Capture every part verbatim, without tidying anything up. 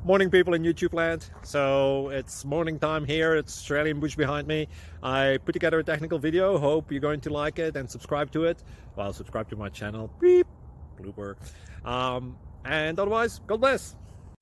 Morning, people in YouTube land. So it's morning time here. It's Australian bush behind me. I put together a technical video. Hope you're going to like it and subscribe to it. Well, subscribe to my channel. Beep. Blooper. Um, and otherwise, God bless.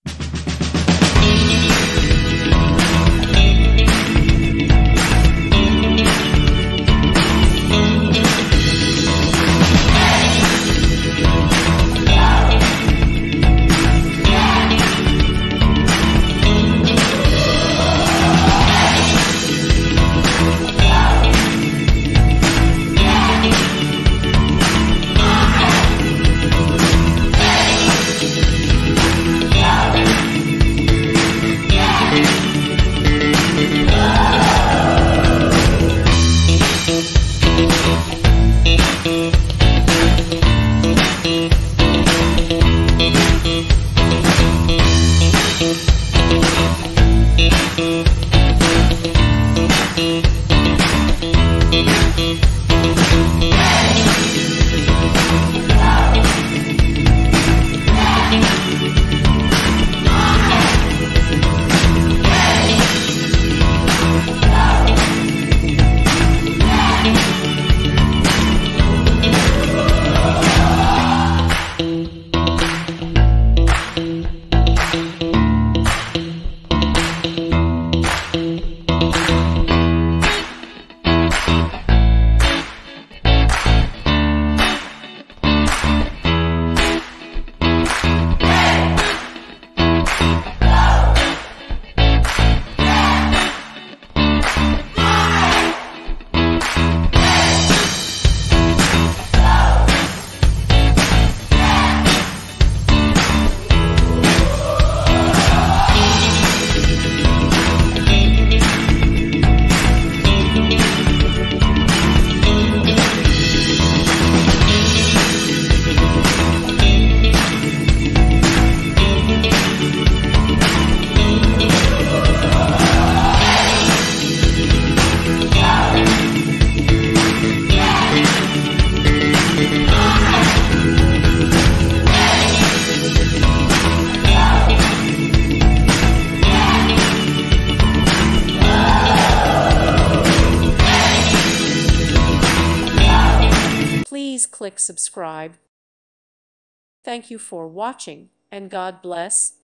Please click subscribe. Thank you for watching, and God bless.